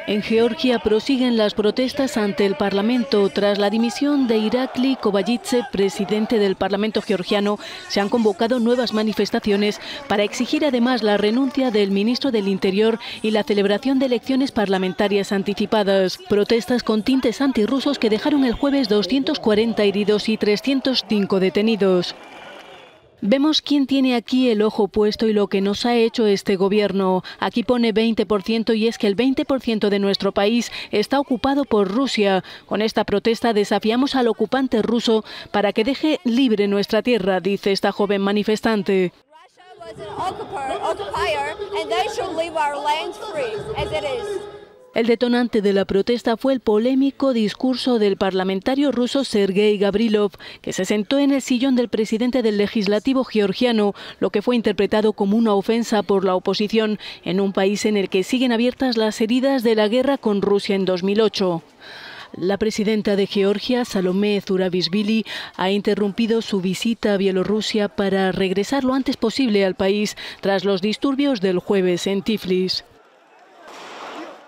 En Georgia prosiguen las protestas ante el Parlamento. Tras la dimisión de Irakli Kobayidze, presidente del Parlamento georgiano, se han convocado nuevas manifestaciones para exigir además la renuncia del ministro del Interior y la celebración de elecciones parlamentarias anticipadas. Protestas con tintes antirrusos que dejaron el jueves 240 heridos y 305 detenidos. Vemos quién tiene aquí el ojo puesto y lo que nos ha hecho este gobierno. Aquí pone 20% y es que el 20% de nuestro país está ocupado por Rusia. Con esta protesta desafiamos al ocupante ruso para que deje libre nuestra tierra, dice esta joven manifestante. El detonante de la protesta fue el polémico discurso del parlamentario ruso Sergei Gavrilov, que se sentó en el sillón del presidente del legislativo georgiano, lo que fue interpretado como una ofensa por la oposición en un país en el que siguen abiertas las heridas de la guerra con Rusia en 2008. La presidenta de Georgia, Salomé Zurabishvili, ha interrumpido su visita a Bielorrusia para regresar lo antes posible al país tras los disturbios del jueves en Tiflis.